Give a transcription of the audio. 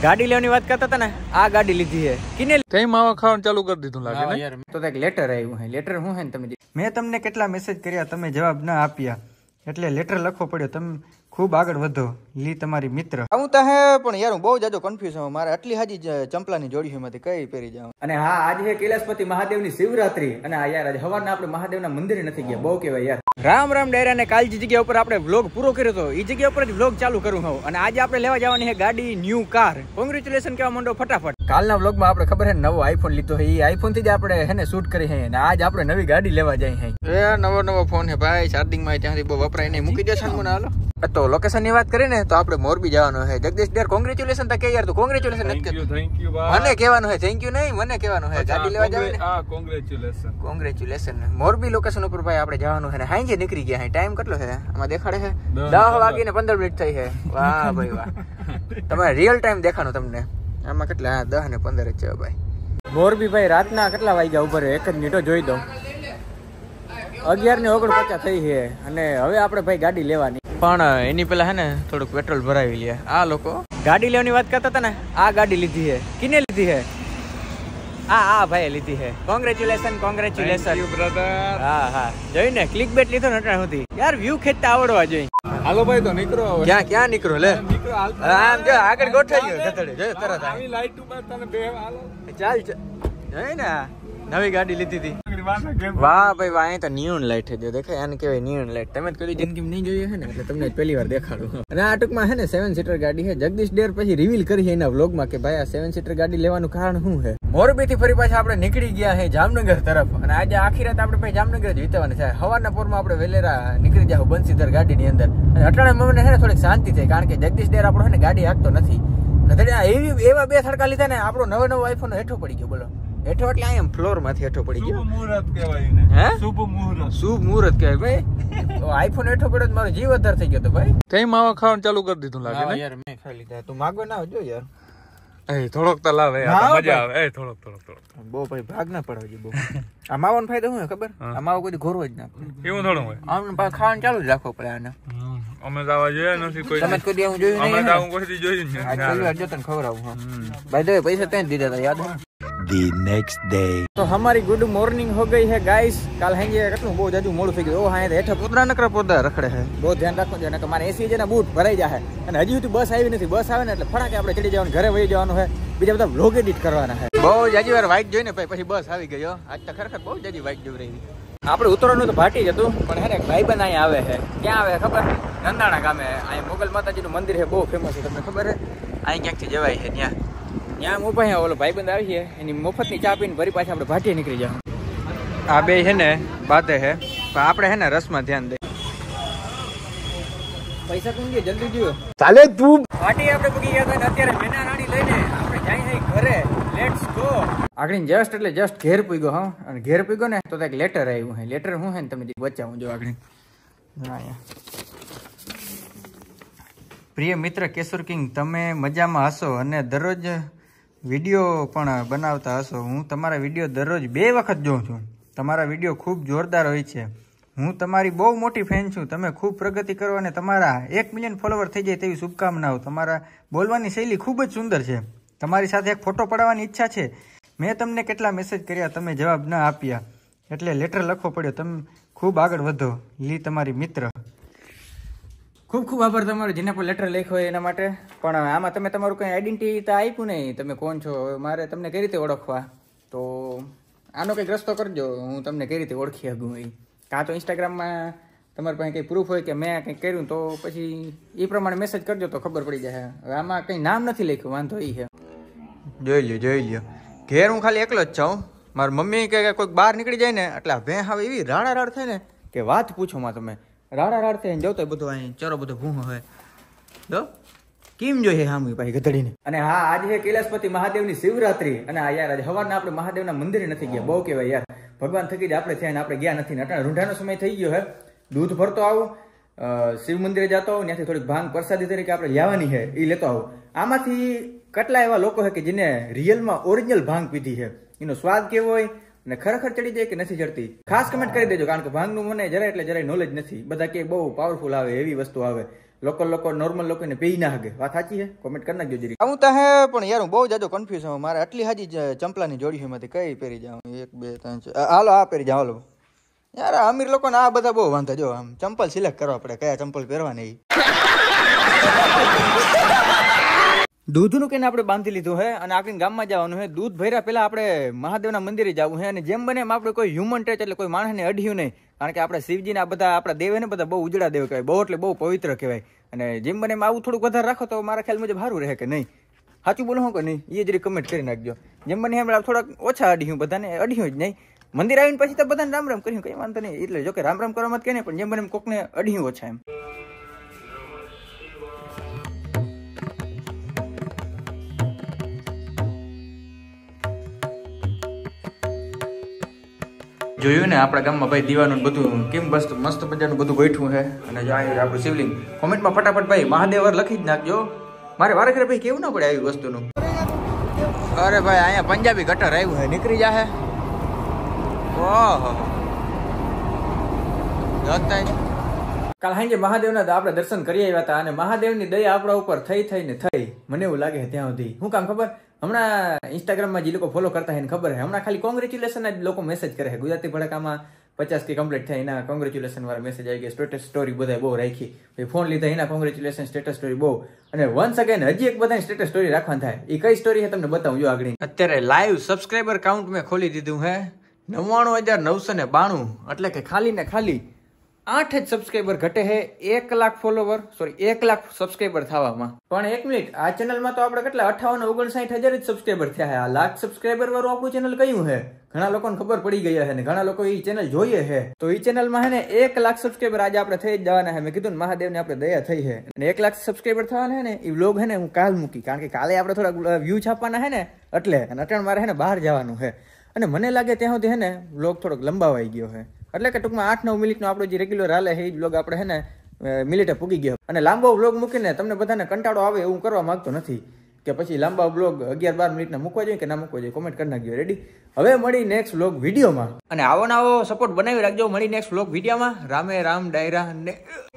ગાડી લેવાની વાત કરતા હતા ને, આ ગાડી લીધી છે. કિને કઈ માવા ખાવાનું ચાલુ કરી દીધું લાગે ને યાર. તો એક લેટર આવ્યું છે. લેટર શું છે ને તમે મેં તમને કેટલા મેસેજ કર્યા, તમે જવાબ ના આપ્યા, એટલે લેટર લખવો પડ્યો. તમે ખૂબ આગળ વધો, લી તમારી મિત્ર. હું તો હે પણ યાર હું બહુ જાજો કન્ફ્યુઝ છું. મારે આટલી હાજી ચંપલાની જોડી છે, એમાંથી કઈ પહેરી જાઉં. અને હા, આજે છે કૈલાસપતિ મહાદેવની શિવરાત્રી. અને આ યાર આજે સવારના આપણે મહાદેવના મંદિરે નથી ગયા. બહુ કહેવાય યાર. રામ રામ ડાયરા ને કાલ જે જગ્યા ઉપર આપણે વ્લોગ પૂરો કર્યો હતો, એ જગ્યા ઉપર જ વ્લોગ ચાલુ કરું હું. અને આજે આપણે લેવા જવાની છે ગાડી, ન્યુ કાર. કોંગ્રેચ્યુલેશન કહેવા માંડો ફટાફટ. કાલના વ્લોગમાં આપણે ખબર છે નવો આઈફોન લીધો છે, એ આઈફોન થી જ આપણે હેને શૂટ કરી છે. અને આજ આપણે નવી ગાડી લેવા જઈએ છે. એ નવો ફોન છે ભાઈ, ચાર્જિંગ માં ત્યાંથી બહુ વપરાય નહીં. મૂકી દેશે મને. હાલો તો લોકેશન ની વાત કરીને તો આપણે મોરબી જવાનું છે. જગદીશ ડેર કોંગ્રેચ્યુલેશન તો કે યાર, તું કોંગ્રેચ્યુલેશન નથી કહેતો. થેન્ક યુ ભાઈ. મને કહેવાનું છે થેન્ક યુ નહીં, મને કહેવાનું છે ગાડી લેવા જવાની. હા કોંગ્રેચ્યુલેશન. મોરબી લોકેશન ઉપર ભાઈ આપણે જવાનું છે. ને હાંજે નીકળી ગયા. ટાઈમ કેટલો છે આમાં દેખાડે છે? 10:15 થઈ છે. વાહ ભાઈ વાહ. તમારે રિયલ ટાઈમ દેખાનો તમને આમાં કેટલા? 10:15 જ છે ભાઈ. મોરબી ભાઈ રાતના કેટલા વાગ્યા ઉપર? એક જ મિનિટો જોઈ દો. 11:49 થઈ છે. અને હવે આપણે ભાઈ ગાડી લેવાની, પણ એની પેલા હે ને થોડુંક પેટ્રોલ ભરાવી લે. આ લોકો ગાડી લેવાની વાત કરતા હતા ને, આ ગાડી લીધી છે. કિને લીધી છે? આ ભાઈ લીધી છે. Congratulation brother. હા જોઈને ક્લિક બેટ લીધો ને અટાણ સુધી. યાર વ્યૂ ખેંચતા આવડવા જોઈએ. હાલો ભાઈ તો નીકળો. ક્યાં નીકળો? લે આમ જો આગળ ગોઠવાઈ ગયો ગધેડે. જો તરત આવી લાઈટ ઉપર તને બે હાલો ચાલ જોઈને નવી ગાડી લીધી હતી. વાહ ભાઈ વાહ. અહીં તો નિયોન લાઈટ છે, દેખાય આને કહેવાય નિયોન લાઈટ. તમે કદી જિંદગીમાં નહીં જોયું છે ને, એટલે તમને પહેલી વાર દેખાડું. અને આ ટૂંકમાં છે ને 7 સીટર ગાડી છે. જગદીશ ડેર પછી રિવીલ કરી એના વ્લોગમાં કે ભાઈ આ 7 સીટર ગાડી લેવાનું કારણ શું છે. મોરબી થી ફરી પાછા આપણે નીકળી ગયા છે જામનગર તરફ. અને આજે આખી રાત આપણે ભાઈ જામનગર જ વિતાવાની છે. સવારના પોરમાં આપણે વેલેરા નીકળી જાવ બંસીધર ગાડીની અંદર. અને અટાણે મને છે ને થોડીક શાંતિ થઈ, કારણ કે જગદીશ ડેર આપણો છે ને ગાડી હાંકતો નથી. એવા 2 થડકા લીધા ને, આપણો નવો આઈફોન હેઠો પડી ગયો. બોલો હેઠો એટલે અહીંયા ફ્લોર માંથી હેઠો પડી ગયો. શુભ મુહૂર્ત કહેવાય ને. હે શુભ મુહૂર્ત કહેવાય ભાઈ. આઈફોન હેઠો પડ્યો મારો જીવ વધારે થઈ ગયો તો ભાઈ. કઈ માવા ખાવાનું ચાલુ કરી દીધું લાગે ને યાર. મેં ખાઈ લીધા. તું માગવા ના આવજો યાર. એ થોડોક તો લાવે, મજા આવે. એ થોડોક બહુ ભાઈ ભાગ ના પડે બહુ. આ માવાનો ફાયદો શું ખબર? આ માવો કોઈ ઘોરવો જ ના. એવું થોડું હોય. આમ ખાવાનું ચાલુ જ રાખવો પડે આને. અમે દાવા જોયા નથી કોઈ. તમે કોઈ હું જોયું નહીં. અમે દાવા કોઈ જોયું નહીં. આ પહેલી વાર જો તને ખવડાવું. ભાઈ દે પૈસા ત્યાં દીધા હતા, યાદ હે? The next day. तो हमारी गुड मॉर्निंग हो गई है गाइस. काल हांजे કેટલું બહુ જાજુ મોડું થઈ ગયું. ઓ હા હેઠા પોદરા નકરા પોદરા રખડે છે. બહુ ધ્યાન રાખવું જોઈએ, નકર મારે એસી જેના બૂટ ભરાઈ જાય. અને હજી સુધી બસ આવી નથી. બસ આવે ને એટલે ફટાકે આપણે ચડી જવાનું, ઘરે વહી જવાનું છે. બીજા બધા વ્લોગ એડિટ કરવાના છે. બહુ જાજી વાર વાઇટ જોઈને પછી બસ આવી ગયો. આજ તો ખરેખર બહુ જાજી વાઇટ જોઈ રહી. આપણે ઉતરવાનું તો ભાટી જ હતું, પણ હે ને ભાઈબંધ અહીંયા આવે છે. ક્યાં આવે ખબર? નંદાણા ગામે. અહીંયા મોગલ માતાજીનું મંદિર છે, બહુ ફેમસ છે. તમને ખબર છે? અહીં ક્યાંકથી જવાય છે. ત્યાં મોપા ઓલો ભાઈબંધ આવી છે, એની મફતની ચા પીને ફરી પાછા આપણે ભાટીએ નીકળી જાવ. આ બે છે ને બાતે છે, પણ આપણે છે ને રસમાં ધ્યાન દે. પૈસા કોણ દે? જલ્દી જો ચાલે તું. ભાટી આપણે પૂગી ગયા હતા, અત્યારે મેના રાણી લઈને આપણે જાય ઘરે. Let's go. આગળ જસ્ટ ઘેર પૂગ્યો. હા, અને ઘેર પૂગ્યો ને તો એક લેટર આવ્યું છે. લેટર શું છે ને તમે બચાવું જો આગળ. પ્રિય મિત્ર કેશુર કિંગ, તમે મજામાં હશો અને દરરોજ વિડીયો પણ બનાવતા હશો. હું તમારા વિડીયો દરરોજ 2 વખત જોઉં છું. તમારા વિડીયો ખૂબ જોરદાર હોય છે. હું તમારી બહુ મોટી ફેન છું. તમે ખૂબ પ્રગતિ કરો અને તમારા 1 મિલિયન ફોલોવર થઈ જાય તેવી શુભકામનાઓ. તમારા બોલવાની શૈલી ખૂબ જ સુંદર છે. તમારી સાથે એક ફોટો પડાવવાની ઈચ્છા છે. મેં તમને કેટલા મેસેજ કર્યા, તમે જવાબ ના આપ્યા, એટલે લેટર લખવો પડ્યો. તમે ખૂબ આગળ વધો, લી તમારી મિત્ર. ખૂબ આભાર તમારો જેના પર લેટર લખ્યો હોય એના માટે. પણ આમાં તમે તમારું કંઈ આઈડેન્ટિટી આપ્યું નહીં, તમે કોણ છો. મારે તમને કઈ રીતે ઓળખવા? તો આનો કંઈક રસ્તો કરજો, હું તમને કઈ રીતે ઓળખી શકું. એ કાં તો ઇન્સ્ટાગ્રામમાં તમારી પાસે કંઈ પ્રૂફ હોય કે મેં કંઈક કર્યું, તો પછી એ પ્રમાણે મેસેજ કરજો તો ખબર પડી જાય. હવે આમાં કંઈ નામ નથી લખ્યું, વાંધો એ છે. જોઈ લ્યો. ઘેર હું ખાલી એકલો જ છું. મારી મમ્મી કે કોઈક બહાર નીકળી જાય ને એટલે ભેં હવે એવી રાડ થાય ને કે વાત પૂછો માં. તમે રાડ થઈને જવું તો બધું અહીં ચરો બધો ભૂહ હોય તો કેમ જોઈએ હામી ભાઈ ગધડીને. અને હા, આજે છે કૈલાસપતિ મહાદેવની શિવરાત્રી. અને આ યાર આજે સવારના આપણે મહાદેવના મંદિરે નથી ગયા. બહુ કહેવાય યાર, ભગવાન થકી જ આપણે થયા ને આપણે ગયા નથી. અટાણે રૂંઢાનો સમય થઈ ગયો હે. દૂધ ભરતો આવું, શિવ મંદિરે જતો આવું, ત્યાંથી થોડીક ભાંગ પ્રસાદી તરીકે આપણે લેવાની છે, એ લેતો આવું. આમાંથી કેટલા એવા લોકો છે કે જેને રિયલમાં ઓરિજિનલ ભાંગ પીધી છે, એનો સ્વાદ કેવો હોય અને ખરેખર ચડી જાય કે નથી ચડતી, ખાસ કમેન્ટ કરી દેજો. કારણ કે ભાંગનું મને જરાય નોલેજ નથી. બધા કે બહુ પાવરફુલ આવે, એવી વસ્તુ આવે. લોકલ લોકો નોર્મલ લોકોને પી ના હગે. વાત સાચી છે? કોમેન્ટ કરી નાખજો જરી. હું તો હે પણ યાર હું બહુ જાજો કન્ફ્યુઝ છું. મારે આટલી હાજી ચંપલાની જોડી છે, એમાંથી કઈ પહેરી જાઉં? 1 2 3 4 હાલો આ પહેરી જાઉં. હાલો યાર અમીર લોકોને આ બધા બહુ વાંધા. જો આમ ચંપલ સિલેક્ટ કરવા પડે, કયા ચંપલ પહેરવાની. દૂધનું કહીને આપણે બાંધી લીધું છે અને આપણે ગામમાં જવાનું છે. દૂધ ભર્યા પહેલા આપણે મહાદેવના મંદિરે જવું છે અને જેમ બને એમ આપણે કોઈ હ્યુમન ટચ એટલે કોઈ માણસને અડ્યું નહીં, કારણ કે આપણે શિવજીને આ બધા આપણા દેવ ને બધા બહુ ઉજળા દેવ કહેવાય, બહુ એટલે બહુ પવિત્ર કહેવાય. અને જેમ બને એમ આવું થોડુંક વધારે રાખો તો મારા ખ્યાલ મુજબ સારું રહે કે નહીં? સાચું બોલો કે નહીં એ જરી કમેન્ટ કરી નાખજો. જેમ બને એમ થોડાક ઓછા અડ્યું, બધાને અડ્યું જ નહીં. મંદિર આવીને પછી તો બધાને રામ રામ કર્યું, કઈ વાંધો નહીં. એટલે જો કે રામ રામ કરવામાં જ કે નહીં, પણ જેમ બને એમ કોકને અડ્યું ઓછા એમ. જોયું ને આપણા ગામમાં ભાઈ દીવાનું બધું કેમ મસ્ત મજાનું બધું ગોઠવું છે. અને જો આવ્યું આપણું શિવલિંગ. કોમેન્ટમાં ફટાફટ ભાઈ મહાદેવ લખી જ નાખજો. મારે વારે ઘરે ભાઈ કેવું ના પડે આવી વસ્તુનું. અરે ભાઈ અહીંયા પંજાબી ગટર આવ્યું છે, નીકળી જાહે. ઓહો કાલ સાંજે મહાદેવના આપણે દર્શન કરી આવ્યા હતા અને મહાદેવની દયા આપણા ઉપર થઈ. મને એવું લાગે ત્યાં સુધી શું કામ ખબર? હમણાં ઇન્સ્ટાગ્રામમાં જે લોકો ફોલો કરતા હોય ખબર છે, હમણાં ખાલી કોંગ્રેચ્યુલેશન જ લોકો મેસેજ કરે છે. ગુજરાતી ભડકામાં 50 કમ્પ્લીટ થાય એના કોંગ્રેચ્યુલેશન વાળા મેસેજ આવી ગયા. સ્ટેટસ સ્ટોરી બધા બહુ રાખી, ફોન લીધા એના કોંગ્રેચ્યુલેશન સ્ટેટસ સ્ટોરી બહુ. અને વન્સ અગેન હજી એક બધા સ્ટેટસ સ્ટોરી રાખવાનું થાય. એ કઈ સ્ટોરી છે તમને બતાવું જો આગળ. અત્યારે લાઈવ સબસ્ક્રાઈબર કાઉન્ટ મેં ખોલી દીધું હે 99,992, એટલે કે ખાલી ને ખાલી 8 જ સબસ્ક્રાઈબર ઘટે છે 1 lakh follower, sorry 1 lakh subscriber થવામાં. પણ 1 મિનિટ, આ ચેનલમાં તો આપણે કેટલા 58-59,000 જ સબસ્ક્રાઈબર થયા છે. આ લાખ સબસ્ક્રાઈબર વાળું આપણું ચેનલ કયું છે? ઘણા લોકોને ખબર પડી ગયા છે ને ઘણા લોકો એ ચેનલ જોઈએ છે. તો એ ચેનલમાં છે ને 1 લાખ સબસ્ક્રાઈબર આજે આપણે થઈ જ જવાના છે. મેં કીધું ને મહાદેવને આપણે દયા થઈ છે અને 1 લાખ સબસ્ક્રાઈબર થવાના છે ને એ વ્લોગ છે ને હું કાલ મૂકી, કારણ કે કાલે આપણે થોડા વ્યૂ છાપવાના છે ને એટલે. અને અટણ મારે છે ને બહાર જવાનું છે અને મને લાગે ત્યાં સુધી છે ને વ્લોગ થોડોક લંબાવાઈ ગયો છે. એટલે કે ટૂંકમાં 8-9 મિનિટનો આપણો જે રેગ્યુલર હાલે છે એ વ્લોગ આપણે છે ને મિનિટે પૂગી ગયો. અને લાંબો વ્લોગ મૂકીને તમને બધાને કંટાળો આવે એવું કરવા માંગતો નથી કે પછી લાંબા વ્લોગ 11-12 મિનિટના મૂકવા જોઈએ કે ના મૂકવા જોઈએ. કોમેન્ટ કરી નાખજો. રેડી? હવે મળી નેક્સ્ટ વ્લોગ વિડીયોમાં. અને આવો સપોર્ટ બનાવી રાખજો. મળી નેક્સ્ટ વ્લોગ વિડીયોમાં. રામે રામ ડાયરા ને